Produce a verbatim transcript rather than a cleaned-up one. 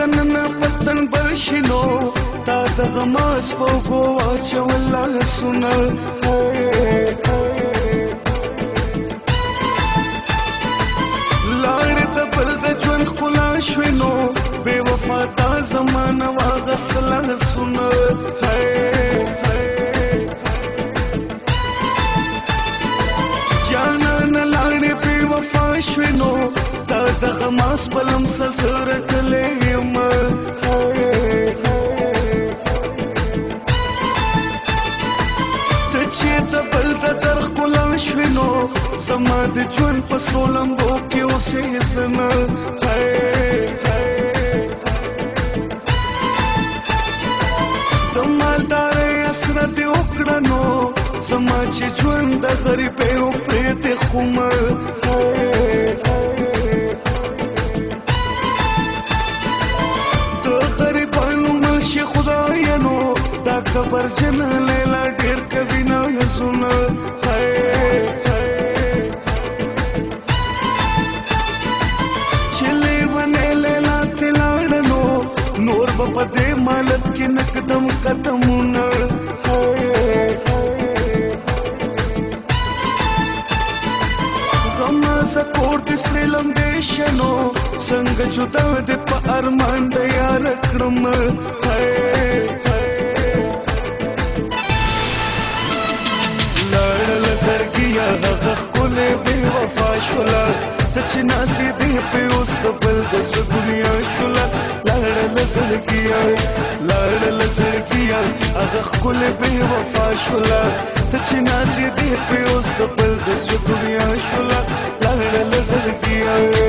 دننه پتن برشنو تا د غماس په ګوا چولا سونه لاړ د بل د ژوند ښکلا شوینو بے وفا تا زمانه واغسله سونه جانان لاړ بے وفا شوینو تا د غماس بلم سزر کله یم شوینو زما د ژوند په سولمبو کې اوسې زنه د مالدارۍ اسره دې وکړه نو زما چې ژوند د غریبۍ و پرېږدې خومه د غریبانو ملشي خدایه نو دا کبرجن لیلا ډېر کوي نه یزونه په دې مالت کې نقدم قدمونه غما سکور د سلم دیشنو څنګه جدا د په ارمان د یار کړم لاړل زړګیا هغه کولې بې وفا شولا ته چې ناسې دې په اوس د بل د دنیا شولا لاړل زړګیا لاړل زړګیا هغه ښکلې بې وفا شوله ته چې ناسې دې په اوس د بل د زړه دنیا شوله لاړل زړګیا